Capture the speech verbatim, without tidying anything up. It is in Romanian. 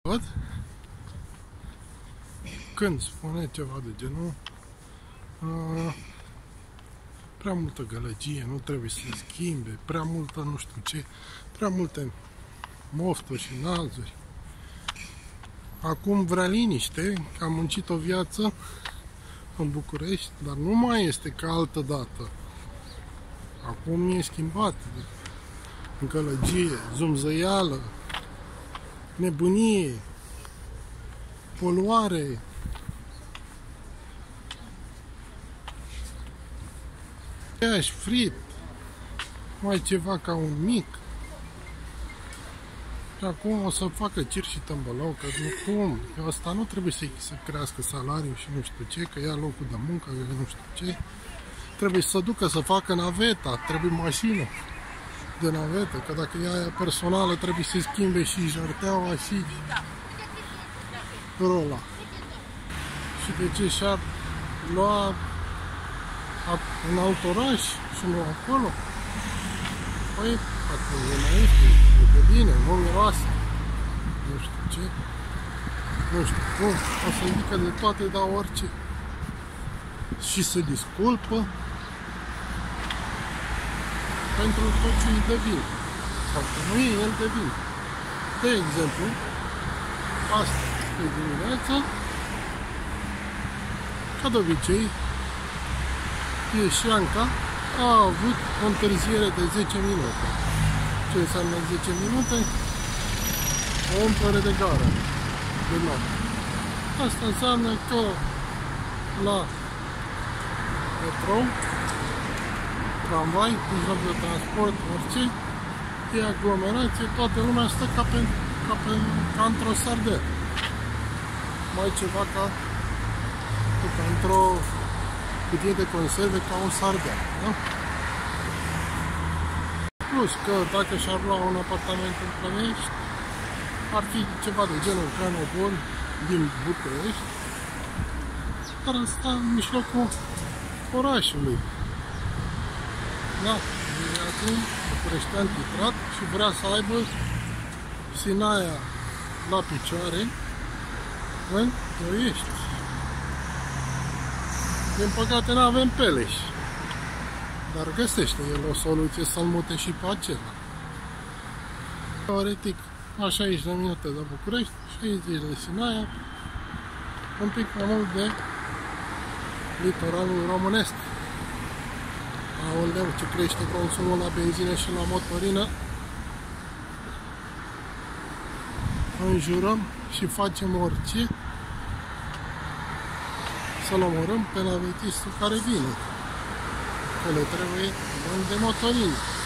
văd? Când spune ceva de genul uh, prea multă gălăgie, nu trebuie să se schimbe, prea multă nu știu ce, prea multe mofturi și nazuri. Acum vrea liniște, că am muncit o viață în București, dar nu mai este ca altă dată. Acum e schimbat. Gălăgie, zumzăială, nebunie, poluare. Iași, frit, mai ceva ca un mic. Și acum o să facă cir și tâmbălău, că nu cum, că asta nu trebuie să, să crească salariul și nu știu ce, că ia locul de muncă, că nu știu ce. Trebuie să ducă să facă naveta, trebuie mașină de navetă, că dacă e aia personală trebuie să schimbe și jarteaua și rola. Și de ce și-ar lua în alt oraș și nu acolo? Păi, atunci e mai ieftin, e de bine, nu miroase, nu știu ce, nu știu cum, o să zică de toate, dar orice. Și se disculpă pentru tot ce îi devin, sau că nu e el devin. De exemplu, astăzi de dimineață, ca de obicei, Ieșanca a avut o întârziere de zece minute. Ce înseamnă zece minute? O umplere de gară de noapte. Asta înseamnă că la metrou, tramvai, mijloc de transport, orice, e aglomerație, toată lumea stă ca, pe, ca, pe, ca într-o sardă. Mai ceva ca, ca într-o cutie de conserve, ca un sardă. Da? Plus că dacă și-ar lua un apartament în Plănești, ar fi ceva de genul Canobon din București, dar asta în mijlocul orașului. Da, e acum bucureștean titrat și vrea să aibă Sinaia la picioare în Ploiești. Din păcate nu avem Peleș, dar găsește el o soluție să-l mute și pe acela. Teoretic, la șaizeci de minute de București, șaizeci de Sinaia, un pic mai mult de litoralul românesc. Aoleu, ce crește consumul la benzină și la motorină. Înjurăm și facem orice să-l omorâm pe navetistul care vine, că le trebuie bani de motorină.